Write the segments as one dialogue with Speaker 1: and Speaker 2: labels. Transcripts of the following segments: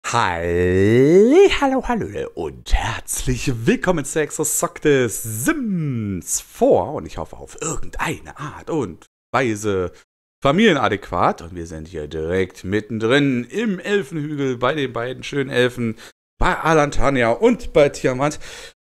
Speaker 1: Hallo und herzlich willkommen zu Exosoc des Sims 4 und ich hoffe auf irgendeine Art und Weise familienadäquat und wir sind hier direkt mittendrin im Elfenhügel bei den beiden schönen Elfen, bei Alantania und bei Tiamat.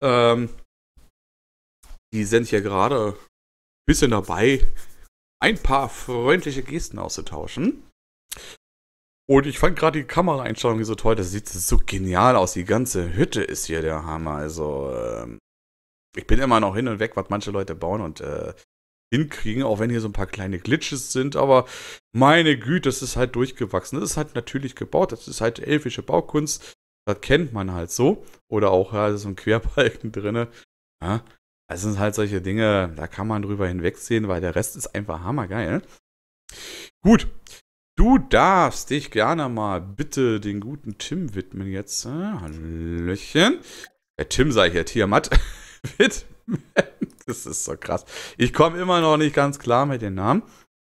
Speaker 1: Die sind hier gerade ein bisschen dabei, ein paar freundliche Gesten auszutauschen. Und ich fand gerade die Kameraeinstellung hier so toll. Das sieht so genial aus. Die ganze Hütte ist hier der Hammer. Also, ich bin immer noch hin und weg, was manche Leute bauen und hinkriegen, auch wenn hier so ein paar kleine Glitches sind. Aber meine Güte, das ist halt durchgewachsen. Das ist halt natürlich gebaut. Das ist halt elfische Baukunst. Das kennt man halt so. Oder auch, ja, so ein Querbalken drin. Ja, das sind halt solche Dinge, da kann man drüber hinwegsehen, weil der Rest ist einfach hammergeil. Gut. Du darfst dich gerne mal bitte den guten Tim widmen jetzt. Hallöchen. Tim sei hier, Tiamat. Widmen. Das ist so krass. Ich komme immer noch nicht ganz klar mit den Namen.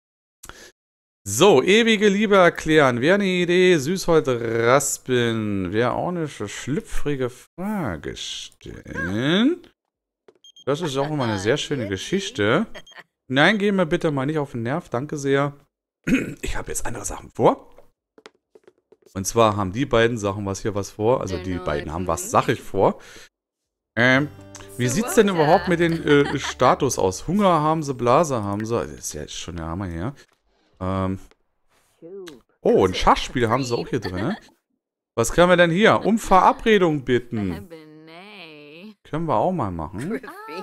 Speaker 1: So, ewige Liebe erklären. Wer eine Idee, Süßholz raspeln. Wer auch eine schlüpfrige Frage stellen. Das ist auch immer eine sehr schöne Geschichte. Nein, geh mir bitte mal nicht auf den Nerv. Danke sehr. Ich habe jetzt andere Sachen vor. Und zwar haben die beiden Sachen was vor. Also die beiden haben was, sag ich vor. Wie sieht's denn überhaupt mit den Status aus? Hunger haben sie, Blase haben sie. Das ist ja schon der Hammer hier. Oh, ein Schachspiel haben sie auch hier drin. Was können wir denn hier? Um Verabredung bitten. Können wir auch mal machen.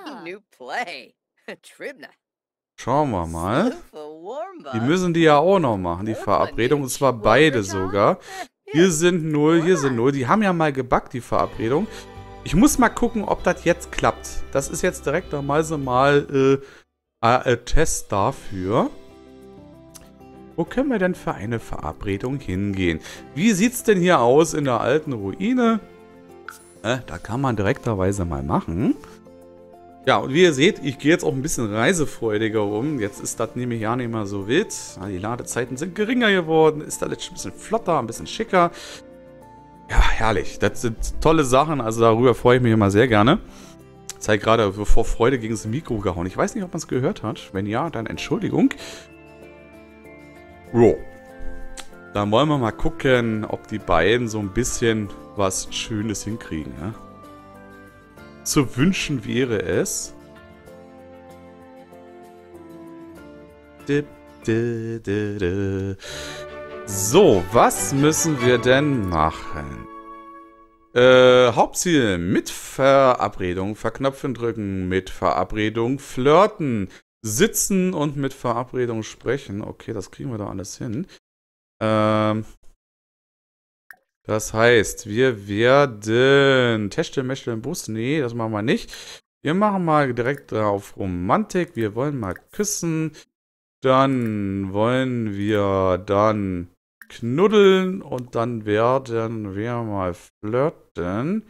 Speaker 1: Schauen wir mal. Die müssen die ja auch noch machen, die Verabredung. Und zwar beide sogar. Hier sind 0, hier sind 0. Die haben ja mal gebackt, die Verabredung. Ich muss mal gucken, ob das jetzt klappt. Das ist jetzt direkt mal Test dafür. Wo können wir denn für eine Verabredung hingehen? Wie sieht's denn hier aus in der alten Ruine? Da kann man direkterweise mal machen. Ja, und wie ihr seht, ich gehe jetzt auch ein bisschen reisefreudiger um. Jetzt ist das nämlich ja nicht mehr so wild. Die Ladezeiten sind geringer geworden. Ist da jetzt ein bisschen flotter, ein bisschen schicker. Ja, herrlich. Das sind tolle Sachen. Also darüber freue ich mich immer sehr gerne. Jetzt habe ich gerade vor Freude gegen das Mikro gehauen. Ich weiß nicht, ob man es gehört hat. Wenn ja, dann Entschuldigung. Jo. Dann wollen wir mal gucken, ob die beiden so ein bisschen was Schönes hinkriegen, ja? Zu wünschen wäre es. So, was müssen wir denn machen? Hauptziel mit Verabredung, verknöpfen drücken, mit Verabredung flirten, sitzen und mit Verabredung sprechen. Okay, das kriegen wir doch alles hin. Das heißt, wir werden Techteln, Mechteln, Bus. Nee, das machen wir nicht. Wir machen mal direkt auf Romantik. Wir wollen mal küssen. Dann wollen wir dann knuddeln. Und dann werden wir mal flirten.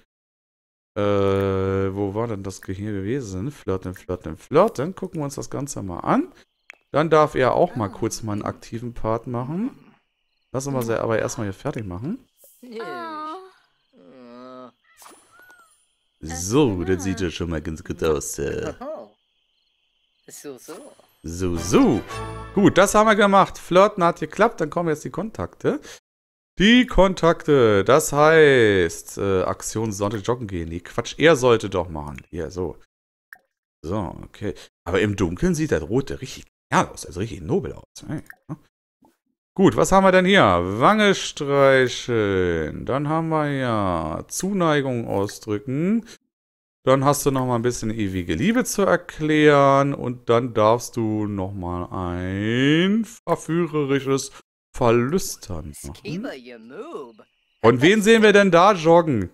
Speaker 1: Wo war denn das hier gewesen? Flirten, flirten, flirten. Gucken wir uns das Ganze mal an. Dann darf er auch mal kurz mal einen aktiven Part machen. Lassen wir sie aber erstmal hier fertig machen. So, das sieht ja schon mal ganz gut aus. So. Gut, das haben wir gemacht. Flirten hat geklappt, dann kommen jetzt die Kontakte. Die Kontakte, das heißt, Aktion sollte joggen gehen. Nee, Quatsch, er sollte doch machen. Hier, so. So, okay. Aber im Dunkeln sieht das Rote richtig genial aus, also richtig nobel aus. Hey. Gut, was haben wir denn hier? Wange streicheln. Dann haben wir ja Zuneigung ausdrücken. Dann hast du noch mal ein bisschen ewige Liebe zu erklären. Und dann darfst du noch mal ein verführerisches Verlüstern machen. Und wen sehen wir denn da joggen?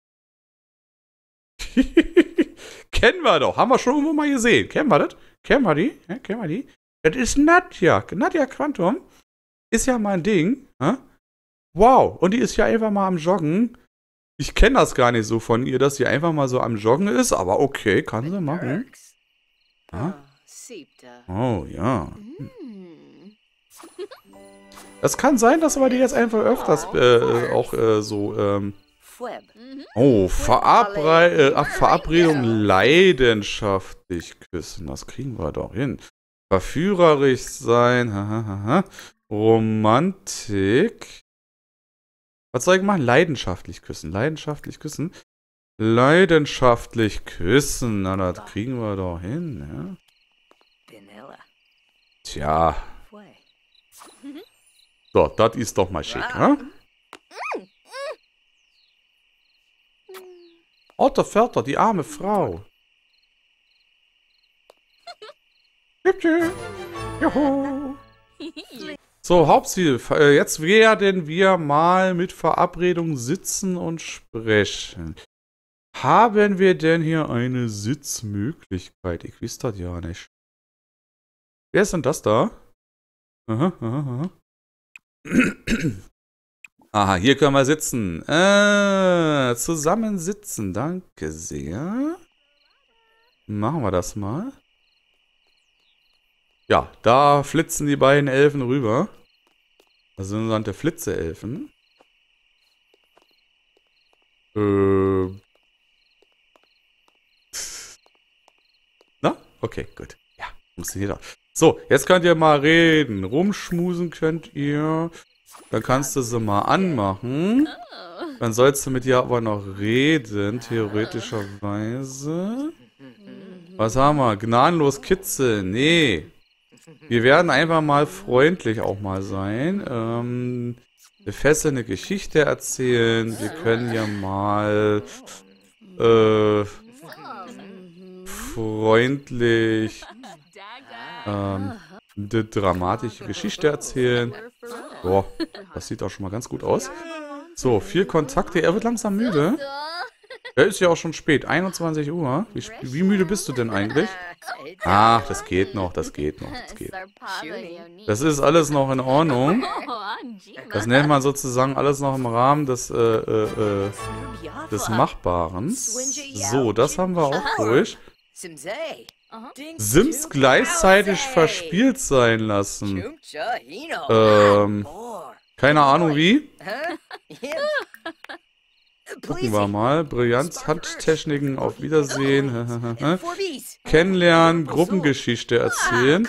Speaker 1: Kennen wir doch. Haben wir schon irgendwo mal gesehen. Kennen wir das? Kennen wir die? Ja, kennen wir die? Das ist Nadja. Nadja Quantum. Ist ja mein Ding. Wow. Und die ist ja einfach mal am Joggen. Ich kenne das gar nicht so von ihr, dass sie einfach mal so am Joggen ist. Aber okay, kann sie machen. Oh, ja. Es kann sein, dass wir die jetzt einfach öfters Oh, Verabredung leidenschaftlich küssen. Das kriegen wir doch hin. Verführerisch sein. Romantik. Was soll ich machen? Leidenschaftlich küssen. Leidenschaftlich küssen. Leidenschaftlich küssen. Na, das kriegen wir doch hin, ja? Tja. So, das ist doch mal schick, ne? Otto Förter, die arme Frau. Juhu. So, Hauptziel. Jetzt werden wir mal mit Verabredung sitzen und sprechen. Haben wir denn hier eine Sitzmöglichkeit? Ich weiß das ja nicht. Wer ist denn das da? Aha, hier können wir sitzen. Zusammen sitzen. Danke sehr. Machen wir das mal. Ja, da flitzen die beiden Elfen rüber. Das sind sogenannte Flitze-Elfen. Na? Okay, gut. Ja, funktioniert auch. So, jetzt könnt ihr mal reden. Rumschmusen könnt ihr. Dann kannst du sie mal anmachen. Dann sollst du mit ihr aber noch reden, theoretischerweise. Was haben wir? Gnadenlos kitzeln. Nee. Wir werden einfach mal freundlich auch mal sein. Eine fesselnde Geschichte erzählen. Wir können ja mal freundlich eine dramatische Geschichte erzählen. Boah, das sieht auch schon mal ganz gut aus. So, 4 Kontakte. Er wird langsam müde. Ja, ist ja auch schon spät. 21 Uhr. Wie müde bist du denn eigentlich? Ach, das geht noch, das geht noch, das geht. Das ist alles noch in Ordnung. Das nennt man sozusagen alles noch im Rahmen des Machbaren. So, das haben wir auch durch. Sims gleichzeitig verspielt sein lassen. Keine Ahnung wie. Gucken wir mal. Brillanz, Handtechniken, auf Wiedersehen. Kennenlernen, Gruppengeschichte erzählen.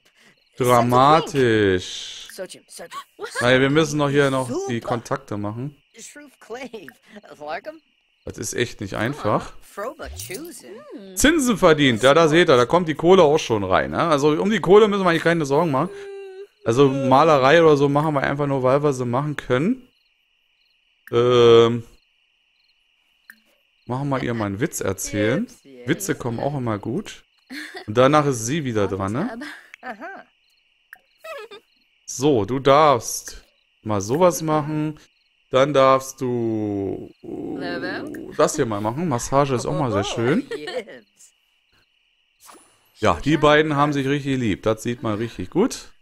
Speaker 1: Dramatisch. Naja, wir müssen noch hier noch die Kontakte machen. Das ist echt nicht einfach. Zinsen verdient. Ja, da seht ihr, da kommt die Kohle auch schon rein. Ne? Also um die Kohle müssen wir eigentlich keine Sorgen machen. Also Malerei oder so machen wir einfach nur, weil wir sie machen können. Machen wir ihr mal einen Witz erzählen. Witze kommen auch immer gut. Und danach ist sie wieder dran, ne? So, du darfst mal sowas machen. Dann darfst du das hier mal machen. Massage ist auch mal sehr schön. Ja, die beiden haben sich richtig lieb. Das sieht man richtig gut.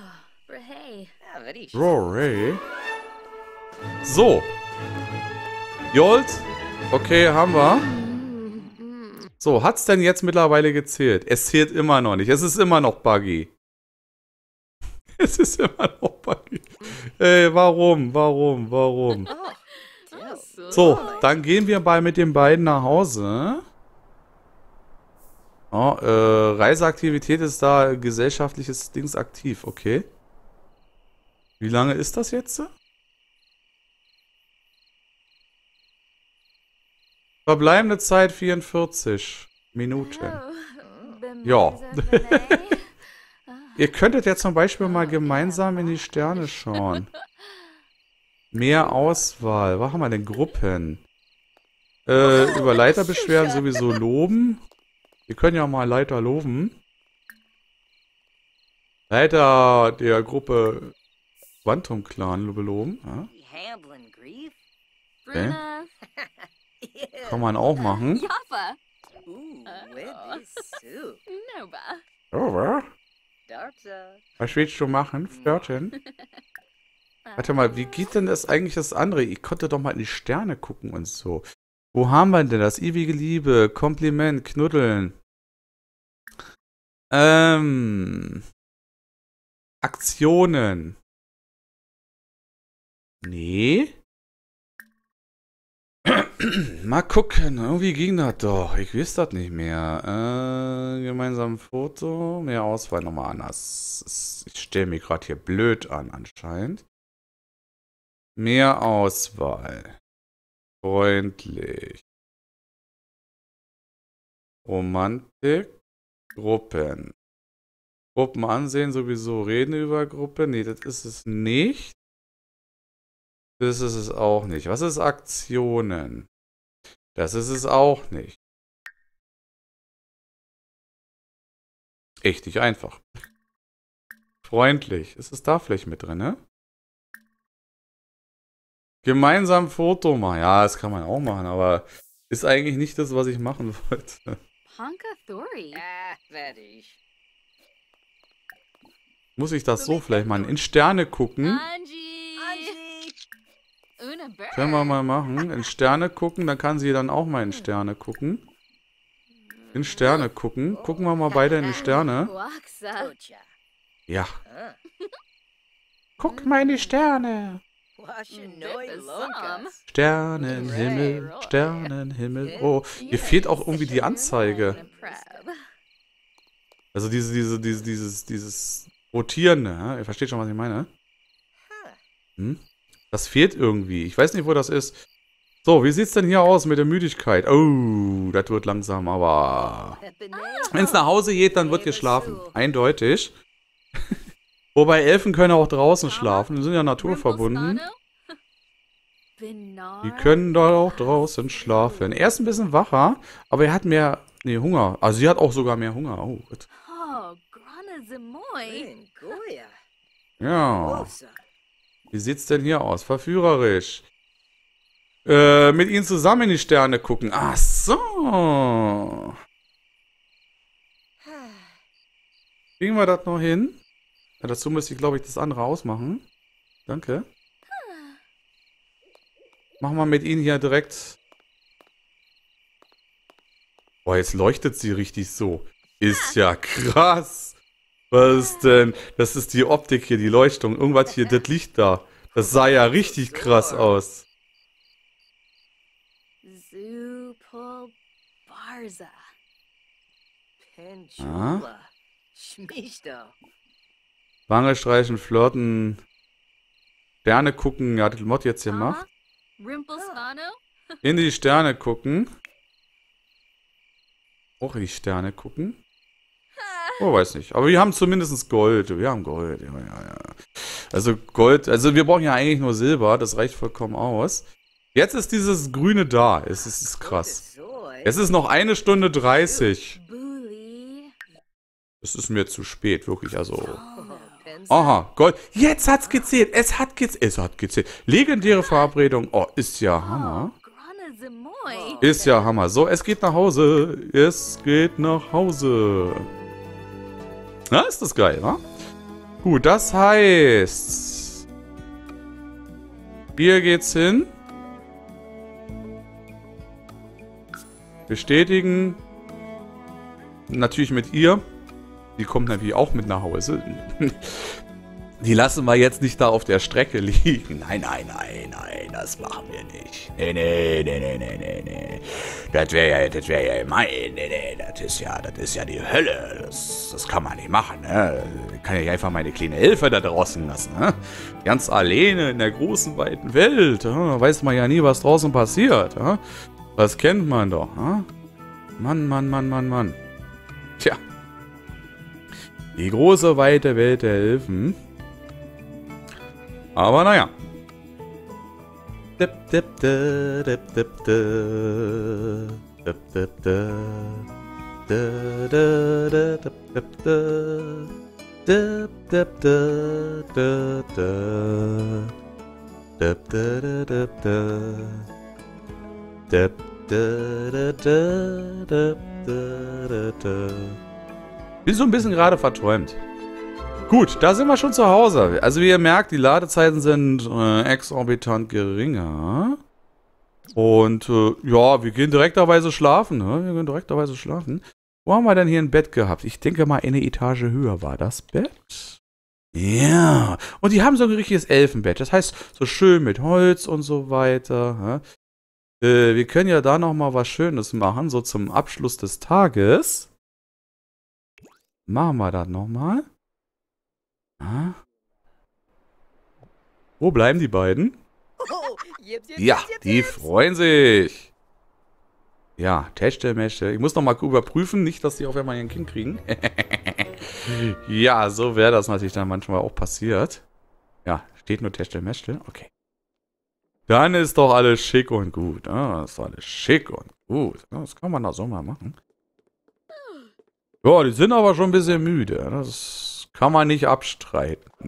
Speaker 1: Rory. So. Jolt. Okay, haben wir. So, hat's denn jetzt mittlerweile gezählt? Es zählt immer noch nicht. Es ist immer noch buggy. Es ist immer noch buggy. Ey, warum? So, dann gehen wir mal mit den beiden nach Hause. Oh, Reiseaktivität ist da, gesellschaftliches Dings aktiv, okay. Wie lange ist das jetzt? Verbleibende Zeit 44 Minuten. Ja. Ihr könntet ja zum Beispiel mal gemeinsam in die Sterne schauen. Mehr Auswahl. Was haben wir denn? Gruppen. Über Leiterbeschwerden sowieso loben. Wir können ja mal Leiter loben. Leiter der Gruppe Quantum Clan beloben. Ja. Okay. Kann man auch machen. Was willst du machen? Flirten? Warte mal, wie geht denn das eigentlich das andere? Ich konnte doch mal in die Sterne gucken und so. Wo haben wir denn das? Ewige Liebe, Kompliment, Knuddeln. Aktionen. Nee. Mal gucken. Irgendwie ging das doch. Ich weiß das nicht mehr. Gemeinsam Foto. Mehr Auswahl nochmal anders. Ich stelle mich gerade hier blöd an anscheinend. Mehr Auswahl. Freundlich. Romantik. Gruppen. Gruppen ansehen, sowieso reden über Gruppe. Nee, das ist es nicht. Das ist es auch nicht. Was ist Aktionen? Das ist es auch nicht. Echt nicht einfach. Freundlich. Ist es da vielleicht mit drin, ne? Gemeinsam Foto machen. Ja, das kann man auch machen, aber ist eigentlich nicht das, was ich machen wollte. Muss ich das so vielleicht mal in Sterne gucken? Können wir mal machen. In Sterne gucken, dann kann sie dann auch mal in Sterne gucken. In Sterne gucken. Gucken wir mal beide in die Sterne. Ja. Guck mal in die Sterne. Sternenhimmel, Sternenhimmel. Oh, hier fehlt auch irgendwie die Anzeige. Also dieses Rotierende. Ja? Ihr versteht schon, was ich meine? Hm? Das fehlt irgendwie. Ich weiß nicht, wo das ist. So, wie sieht's denn hier aus mit der Müdigkeit? Oh, das wird langsam, aber... Wenn es nach Hause geht, dann wird geschlafen. Eindeutig. Wobei Elfen können auch draußen schlafen. Die sind ja naturverbunden. Die können da auch draußen schlafen. Er ist ein bisschen wacher, aber er hat mehr... Nee, Hunger. Also sie hat auch sogar mehr Hunger. Oh, gut. Ja. Wie sieht's denn hier aus? Verführerisch. Mit ihnen zusammen in die Sterne gucken. Ach so. Kriegen wir das noch hin? Ja, dazu müsste ich, glaube ich, das andere ausmachen. Danke. Machen wir mit ihnen hier direkt... Boah, jetzt leuchtet sie richtig so. Ist ja krass. Was ist denn? Das ist die Optik hier, die Leuchtung. Irgendwas hier, das Licht da. Das sah ja richtig krass aus. Ah. Wange streichen, flirten. Sterne gucken. Ja, das Mod jetzt hier macht. In die Sterne gucken. Auch in die Sterne gucken. Oh, weiß nicht. Aber wir haben zumindest Gold. Wir haben Gold. Ja. Also Gold. Also wir brauchen ja eigentlich nur Silber. Das reicht vollkommen aus. Jetzt ist dieses Grüne da. Es ist krass. Es ist noch 1 Stunde 30. Es ist mir zu spät, wirklich. Also. Aha, Gold. Jetzt hat's gezählt. Es hat gezählt. Legendäre Verabredung. Oh, ist ja Hammer. Ist ja Hammer. So, es geht nach Hause. Es geht nach Hause. Na, ist das geil, wa? Gut, das heißt... Hier geht's hin. Bestätigen. Natürlich mit ihr. Die kommt natürlich auch mit nach Hause. Die lassen wir jetzt nicht da auf der Strecke liegen. Nein, das machen wir nicht. Nee. Das wäre ja gemein. Nee, das ist ja die Hölle. Das kann man nicht machen, ne? Ich kann ja nicht einfach meine kleine Elfe da draußen lassen, ne? Ganz alleine in der großen, weiten Welt. Ja? Weiß man ja nie, was draußen passiert. Ja? Das kennt man doch. Ja? Mann. Tja. Die große, weite Welt der Elfen. Aber naja. Bin so ein bisschen gerade verträumt. Gut, da sind wir schon zu Hause. Also wie ihr merkt, die Ladezeiten sind exorbitant geringer. Und ja, wir gehen direkterweise schlafen. Ne? Wo haben wir denn hier ein Bett gehabt? Ich denke mal, eine Etage höher war das Bett. Ja. Und die haben so ein richtiges Elfenbett. Das heißt, so schön mit Holz und so weiter. Wir können ja da nochmal was Schönes machen, so zum Abschluss des Tages. Machen wir das nochmal. Wo bleiben die beiden? Ja, die freuen sich. Ja, Techtelmechtel. Ich muss nochmal überprüfen, nicht, dass die auf einmal ein Kind kriegen. Ja, so wäre das natürlich dann manchmal auch passiert. Ja, steht nur Techtelmechtel. Okay. Dann ist doch alles schick und gut. Das ist alles schick und gut. Das kann man doch so mal machen. Ja, die sind aber schon ein bisschen müde. Das kann man nicht abstreiten.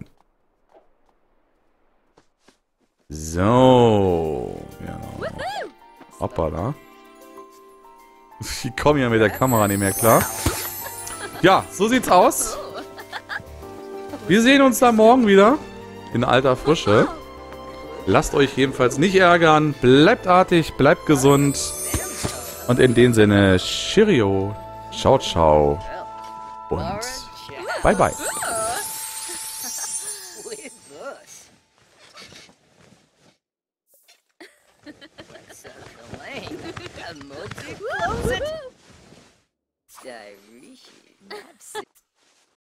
Speaker 1: So. Genau. Hoppala. Ich komme ja mit der Kamera nicht mehr klar. Ja, so sieht's aus. Wir sehen uns dann morgen wieder. In alter Frische. Lasst euch jedenfalls nicht ärgern. Bleibt artig, bleibt gesund. Und in dem Sinne, Cheerio. Ciao, ciao. Und bye, bye.